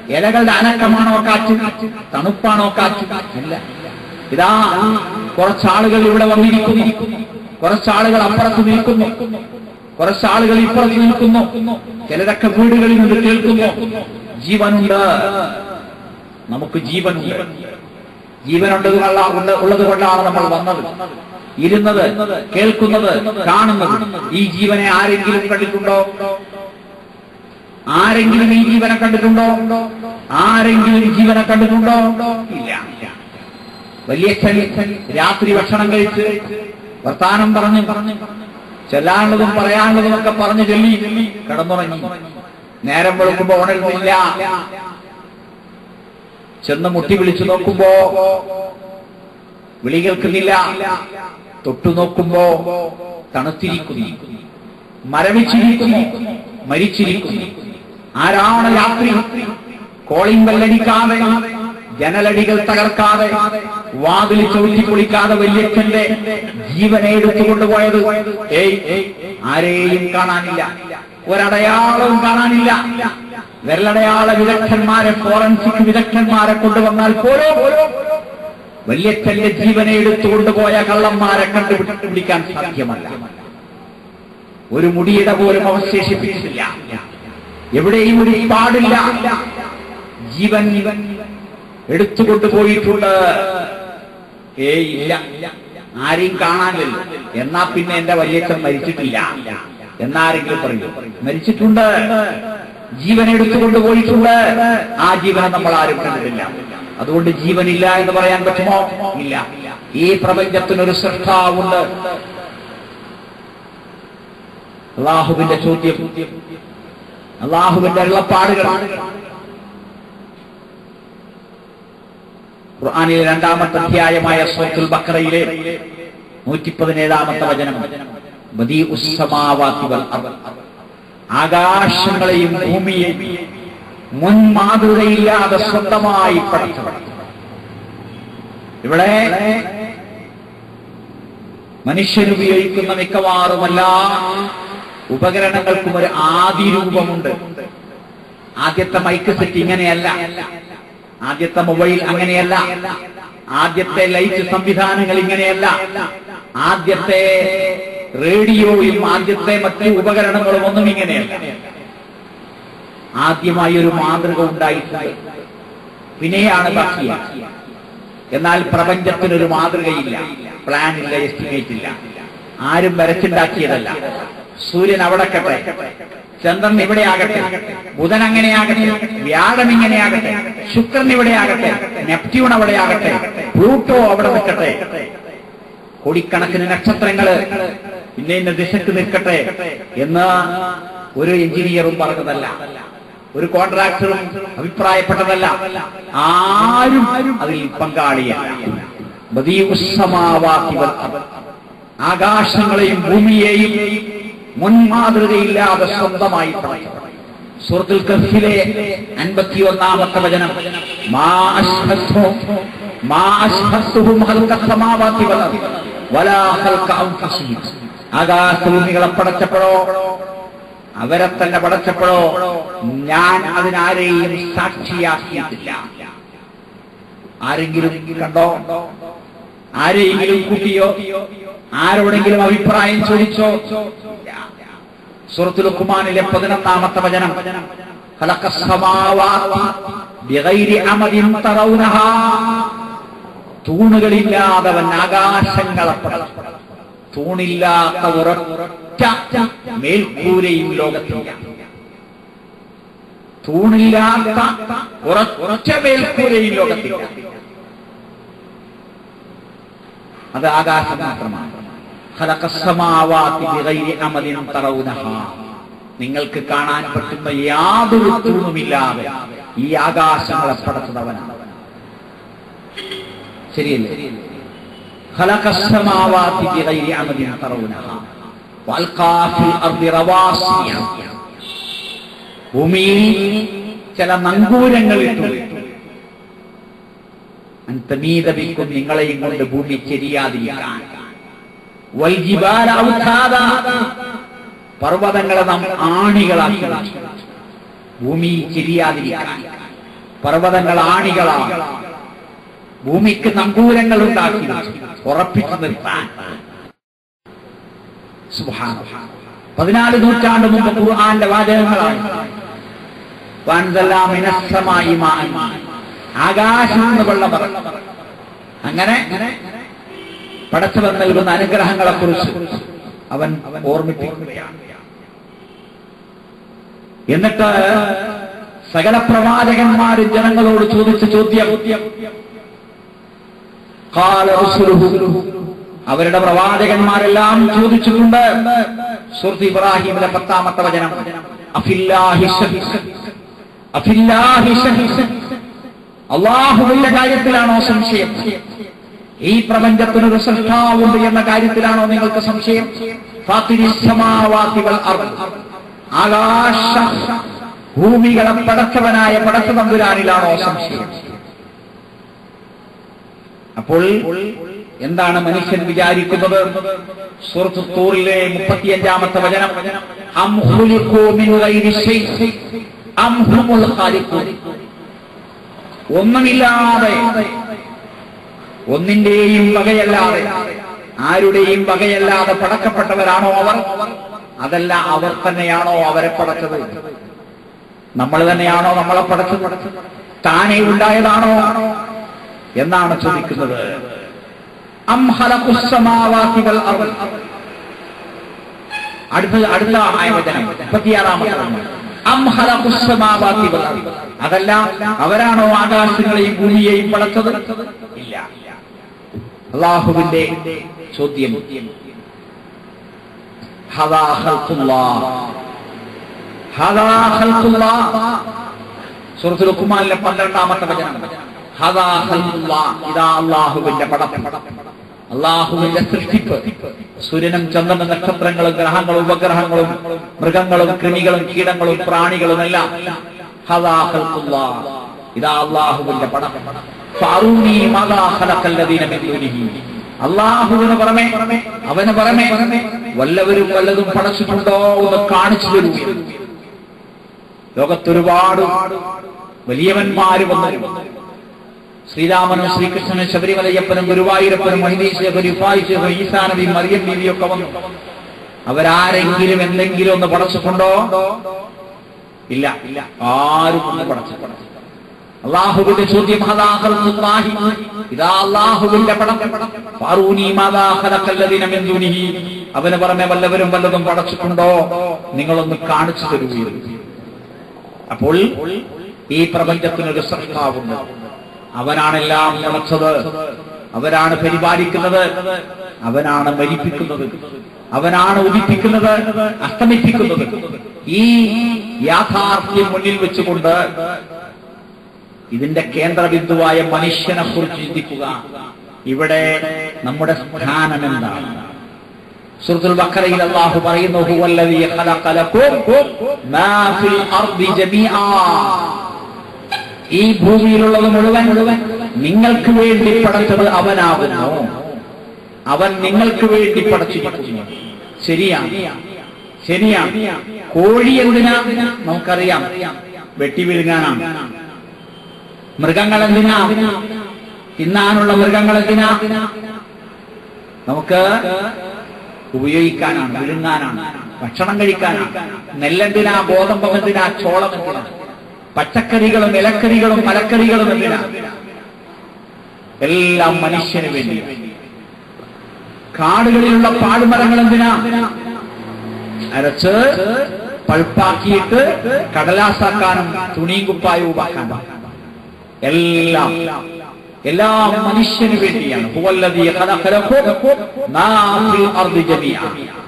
ഇലകളുടെ അനക്കമാണോ കാറ്റ്? തണുപ്പാണോ കാറ്റ്? ഇല്ല. ഇതാ കുറച്ചാളുകൾ ഇവിടെ വന്നിരിക്കുന്നു, കുറച്ചാളുകൾ അപ്പുറത്ത് നിൽക്കുന്നു, കുറച്ചാളുകൾ ഇപ്പുറത്ത് നിൽക്കുന്നു. ചിലരൊക്കെ വീടുകളിൽ നിന്ന് കേൾക്കുന്നു ജീവനുണ്ട്, നമുക്ക് ജീവനുണ്ട്. ഉള്ളത് കൊണ്ടാണ് നമ്മൾ വന്നത്, ഇരുന്നത്, കേൾക്കുന്നത്, കാണുന്നത്. ഈ ജീവനെ ആരെങ്കിലും കണ്ടിട്ടുണ്ടോ? ആരെങ്കിലും ഈ ജീവനെ കണ്ടിട്ടുണ്ടോ? ആരെങ്കിലും ഈ ജീവനെ കണ്ടിട്ടുണ്ടോ? ഇല്ല. വലിയ രാത്രി ഭക്ഷണം കഴിച്ച് വർത്താനം പറഞ്ഞു ചെല്ലാനുള്ളതും പറയാനുള്ളതും ഒക്കെ പറഞ്ഞു ചൊല്ലി കിടന്നുറങ്ങി. നേരം വെളുക്കുമ്പോ ഉണരുന്നില്ല. ചെന്ന് മുട്ടി വിളിച്ചു നോക്കുമ്പോ വിളി കേൾക്കുന്നില്ല. തൊട്ടു നോക്കുമ്പോ തണുത്തിരിക്കുന്നു, മരവിച്ചിരിക്കുന്നു, മരിച്ചിരിക്കുന്നു. ആരാണ് രാത്രി കോളിംഗ് ബെല്ലടിക്കാതെ, ജനലടികൾ തകർക്കാതെ, വാതിൽ ചവിട്ടിപ്പൊളിക്കാതെ വല്യച്ഛന്റെ ജീവനെ എടുത്തുകൊണ്ടുപോയത്? ആരെയും കാണാനില്ല, ഒരടയാളവും കാണാനില്ല. വിരലടയാള വിദഗ്ധന്മാരെ, ഫോറൻസിക് വിദഗ്ധന്മാരെ കൊണ്ടുവന്നാൽ പോലും വല്യച്ഛന്റെ ജീവനെ എടുത്തുകൊണ്ടുപോയ കള്ളന്മാരെ കണ്ടുപിടിക്കാൻ സാധ്യമല്ല. ഒരു മുടിയുടെ പോലും അവശേഷിപ്പിച്ചിട്ടില്ല. എവിടെയും ഒരു പാടില്ല. ജീവൻ എടുത്തുകൊണ്ടുപോയിട്ടുണ്ട്. ഇല്ല, ആരെയും കാണാനില്ല. എന്നാ പിന്നെ എന്റെ വല്യച്ഛൻ മരിച്ചിട്ടില്ല എന്നാരെങ്കിലും പറയൂ? മരിച്ചിട്ടുണ്ട്, ജീവൻ എടുത്തുകൊണ്ടുപോയിട്ടുണ്ട്. ആ ജീവനെ നമ്മൾ ആരും കണ്ടിട്ടില്ല. അതുകൊണ്ട് ജീവനില്ല എന്ന് പറയാൻ പറ്റുമോ? ഇല്ല. ഈ പ്രപഞ്ചത്തിനൊരു സൃഷ്ടാവുണ്ട്. അല്ലാഹുവിന്റെ ചോദ്യം, അല്ലാഹുവിന്റെ അരുളപ്പാടുകൾ ഖുർആനിലെ 2-ാമത്തെ അധ്യായമായ സൂറത്തുൽ ബഖറയിലെ 117-ാമത്തെ വചനം, ബദീഉസ് സമാവാതി വൽ അർദ്, ആകാശങ്ങളെയും ഭൂമിയെയും മുൻ മാതൃകയില്ലാതെ സ്വന്തമായി പഠിച്ചവൻ. ഇവിടെ മനുഷ്യനുപയോഗിക്കുന്ന മിക്കവാറും എല്ലാ ഉപകരണങ്ങൾക്കും ഒരു ആദിരൂപമുണ്ട്. ആദ്യത്തെ മൈക്ക് സെറ്റ് ഇങ്ങനെയല്ല, ആദ്യത്തെ മൊബൈൽ അങ്ങനെയല്ല, ആദ്യത്തെ ലൈറ്റ് സംവിധാനങ്ങൾ ഇങ്ങനെയല്ല, ആദ്യത്തെ റേഡിയോയും ആദ്യത്തെ മറ്റ് ഉപകരണങ്ങളും ഒന്നും ഇങ്ങനെയല്ല. ആദ്യമായി ഒരു മാതൃക ഉണ്ടായിട്ടുണ്ട്, പിന്നെയാണ് ബാക്കി. എന്നാൽ പ്രപഞ്ചത്തിനൊരു മാതൃകയില്ല, പ്ലാനില്ല, എസ്റ്റിമേറ്റ് ഇല്ല, ആരും വരച്ചുണ്ടാക്കിയതല്ല. സൂര്യൻ അവിടെക്കട്ടെ, ചന്ദ്രൻ ഇവിടെയാകട്ടെ, ബുധൻ അങ്ങനെയാകട്ടെ, വ്യാഴം ഇങ്ങനെയാകട്ടെ, ശുക്രൻ ഇവിടെയാകട്ടെ, നെപ്റ്റ്യൂൺ അവിടെയാകട്ടെ, പ്ലൂട്ടോ അവിടെ നിൽക്കട്ടെ, കോടിക്കണക്കിന് നക്ഷത്രങ്ങള് ഇന്ന ദിശക്ക് നിൽക്കട്ടെ എന്ന് ഒരു എഞ്ചിനീയറും പറഞ്ഞതല്ല, ഒരു കോൺട്രാക്ടറും അഭിപ്രായപ്പെട്ടതല്ല, ആരും അതിൽ പങ്കാളിയല്ല. ബദീഉസ് സമാവാതി വൽ അർദ്, ആകാശങ്ങളെയും ഭൂമിയെയും മുൻമാതൃകയില്ലാതെ സ്വന്തമായി പഠിച്ചു. സൂറത്തുൽ കഹ്ഫിലെ 51-ാമത്തെ വചനം, മാ അശ്ഹസ്തുഹും ഖൽഖസ് സമാവാതി വൽ അർദ് വലാ ഖൽഖ അൻഫുസിഹിം, ആകാശഭൂമികളെ പടച്ചപ്പോഴോ അവരെ തന്നെ പടച്ചപ്പോഴോ ഞാൻ അതിനാരെയും സാക്ഷിയാക്കിയിട്ടില്ല. ആരെങ്കിലും കണ്ടോ? ആരെയെങ്കിലും കൂട്ടിയോ? ആരോടെങ്കിലും അഭിപ്രായം ചോദിച്ചോ? സൂറത്തുൽ ലുഖ്മാനിലെ 11-ാമത്തെ വചനം, ഖലഖസ് സമാവാതി ബിഗൈരി അമദിൻ തറൗനഹാ, തൂണുകളില്ലാതവൻ ആകാശങ്ങളെ പടച്ചു. തൂണില്ലാത്ത ഒരൊറ്റ മേൽക്കൂരയും ലോകത്തില്ല. തൂണില്ലാത്ത ഒരൊറ്റ മേൽക്കൂരയും ലോകത്തില്ല. അത് ആകാശം മാത്രമാണ്. ഖലഖസ് സമാവാതി ബിഗൈരി അമദിൻ തറൗനഹാ, നിങ്ങൾക്ക് കാണാൻ പറ്റുന്ന യാതൊരു തൂണുമില്ലാതെ ഈ ആകാശങ്ങളെ പടച്ചതവനാണ്. ശരിയല്ലേ? ഖലഖസ് സമാവാതി ബിഗൈരി അമദിൻ തറൗനഹാ വൽഖാ ഫിൽ അർദി റവാസിയ, ഭൂമിയിൽ ചില നങ്കൂരങ്ങൾ ഇട്ടു. അൻതമീദ ബിക്കും, നിങ്ങളെയും കൊണ്ട് ഭൂമി ചെരിയാതിരിക്കാൻ. വൽജിബാല ഔതാദാ, പർവ്വതങ്ങളെ നാം ആണികളാക്കി ഭൂമി ചെരിയാതിരിക്കാൻ. പർവ്വതങ്ങൾ ആണികളാണ്, ഭൂമിക്ക് നങ്കൂരങ്ങൾ ഉണ്ടാക്കി ഉറപ്പിച്ചു നിർത്താൻ. സുബ്ഹാനല്ലാഹ്. 14 നൂറ്റാണ്ട് മുമ്പ് ഖുർആന്റെ വാചകങ്ങളാണ്. ആകാശം നിന്ന് വെള്ളം ഇറങ്ങി. അങ്ങനെ പടച്ചവൻ നൽകുന്ന അനുഗ്രഹങ്ങളെ കുറിച്ച് അവൻ ഓർമ്മിപ്പിക്കുകയാണ്. എന്നിട്ട് സകല പ്രവാചകന്മാരും ജനങ്ങളോട് ചോദിച്ച ചോദ്യം, അവരുടെ പ്രവാചകന്മാരെല്ലാം ചോദിച്ചിട്ടുണ്ട്. സൂറത്ത് ഇബ്രാഹിമിലെ 10-ാമത്തെ വചനം, അല്ലാഹുവിന്റെ കാര്യത്തിലാണോ സംശയം? ഈ പ്രപഞ്ചത്തിനൊരു സൃഷ്ടാവുണ്ട് എന്ന കാര്യത്തിലാണോ നിങ്ങൾക്ക് സംശയം? ആകാശ ഭൂമികളെ പടച്ചവനായ പടച്ചതമ്പുരാനിലാണോ സംശയം? അപ്പോൾ എന്താണ് മനുഷ്യൻ വിചാരിക്കുന്നത്? സൂറത്ത് തൂറിലെ 35-ാമത്തെ വചനം, അം ഖുലിഖൂ മിൻ ഗൈരി ശൈഇ അം ഹുമുൽ ഖാലിഖൂൻ. ഒന്നുമില്ലാതെ, ഒന്നിന്റെയും വകയല്ലാതെ, ആരുടെയും വകയല്ലാതെ പടക്കപ്പെട്ടവരാണോ അവർ? അതല്ല, അവർ തന്നെയാണോ അവരെ പടച്ചത്? നമ്മൾ തന്നെയാണോ നമ്മളെ പടച്ചത്? താനേ ഉണ്ടായതാണോ എന്നാണ് ചോദിക്കുന്നത്. അം ഖലഖുസ് സമാവാതി വൽ അർദ്. അടുത്ത ആയവചനം 36-ാമത്തെ, അം ഖലഖുസ് സമാവാതി വൽ അർദ്. അതല്ല, അവരാണോ ആകാശങ്ങളെയും ഭൂമിയെയും പടച്ചത്? ഇല്ല. അല്ലാഹുവിന്റെ ചോദ്യം, ഹദാ ഖൽഖുല്ലാഹ്, ഹദാ ഖൽഖുല്ലാഹ്. സൂറത്തുൽ ലുഖ്മാനിലെ 12-ാമത്തെ വചനം, ഹദാ ഖൽഖുല്ലാഹ്. ഇതാ അല്ലാഹുവിന്റെ പടപ്പ്, അല്ലാഹുവിന്റെ സൃഷ്ടിപ്പ്. സൂര്യനും ചന്ദ്രനും നക്ഷത്രങ്ങളും ഗ്രഹങ്ങളും ഉപഗ്രഹങ്ങളും മൃഗങ്ങളും കൃമികളും കീടങ്ങളും പ്രാണികളും എല്ലാം. ഹദാ ഖൽഖുല്ലാഹ്. ഇതാ അല്ലാഹുവിന്റെ പടപ്പ്. ഫഅറൂനി മാദാ ഖലഖല്ലദീന മിൻ ദൂനിഹി. അല്ലാഹുവിന് പുറമെ, അവന് പുറമെ വല്ലവരും വല്ലതും പടച്ചിട്ടുണ്ടോ എന്ന് കാണിച്ചു തരൂ. ലോകത്തൊരുപാട് വലിയവന്മാര് വന്നു. ശ്രീരാമനും ശ്രീകൃഷ്ണനും ശബരിമലയ്യപ്പനും ഗുരുവായൂരപ്പനും മഹീശേഖരും ഈസാ നബി മറിയം ബീവിയൊക്കെ വന്നു. അവരാരെങ്കിലും എന്തെങ്കിലും ഒന്ന് പടച്ചിട്ടുണ്ടോ? ഇല്ല, ആരും ഒന്ന് പടച്ചിട്ടുണ്ട്. അല്ലാഹുവിന്റെ ചോദ്യം, ഹദാ ഖൽഖുല്ലാഹി. ഇതാ അല്ലാഹുവിന്റെ പടം. ഫഅറൂനി മാദാ ഖലഖല്ലദീന മിൻ ദൂനിഹി. അവന് പുറമെ വല്ലവരും വല്ലതും പടച്ചിട്ടുണ്ടോ? നിങ്ങളൊന്ന് കാണിച്ചു തരൂ. അപ്പോൾ ഈ പ്രപഞ്ചത്തിനൊരു സൃഷ്ടാവുണ്ട്. അവനാണെല്ലാം പടച്ചത്, അവനാണ് പരിപാലിക്കുന്നത്, അവനാണ് മരിപ്പിക്കുന്നത്, അവനാണ് ഉദിപ്പിക്കുന്നത്, അസ്തമിപ്പിക്കുന്നത്. ഈ യാഥാർത്ഥ്യം മുന്നിൽ വെച്ചുകൊണ്ട് ഇതിന്റെ കേന്ദ്രബിന്ദുവായ മനുഷ്യനെ കുറിച്ച് ചിന്തിക്കുക. ഇവിടെ നമ്മുടെ സ്ഥാനം എന്താണ്? സൂറത്തുൽ ബഖറയിൽ അല്ലാഹു പറയുന്നു, ഹുവല്ലദീ ഖലഖ ലക്കും മാ ഫിൽ അർദി ജമീആ. ഈ ഭൂമിയിലുള്ളത് മുഴുവൻ നിങ്ങൾക്ക് വേണ്ടി പടച്ചത് അവനാകുന്നു. അവൻ നിങ്ങൾക്ക് വേണ്ടി പടച്ചിരിക്കുന്നു. ശരിയാണ്. കോഴി എന്തിനാ? നമുക്കറിയാം, വെട്ടി വിഴുങ്ങാനാണ്. മൃഗങ്ങൾ എന്തിനാ? തിന്നാനുള്ള മൃഗങ്ങൾ എന്തിനാ? നമുക്ക് ഉപയോഗിക്കാനാണ്, വിഴുങ്ങാനാണ്, ഭക്ഷണം കഴിക്കാനാണ്. നെല്ലെന്തിനാ? ഗോതമ്പം എന്തിനാ? ചോളം എന്തിനാ? പച്ചക്കറികളും ഇലക്കറികളും മലക്കറികളും എന്തിനാ? എല്ലാം മനുഷ്യന് വേണ്ടി. കാടുകളിലുള്ള പാടുമരങ്ങൾ എന്തിനാ? അരച്ച് പൾപ്പാക്കിയിട്ട് കടലാസാക്കാനും തുണിയും കുപ്പായവും ആക്കാനും. എല്ലാം മനുഷ്യന് വേണ്ടിയാണ്. ഹുവല്ലദീ ഖലഖ ലക്കും മാ ഫിൽ അർദി ജമീഅ.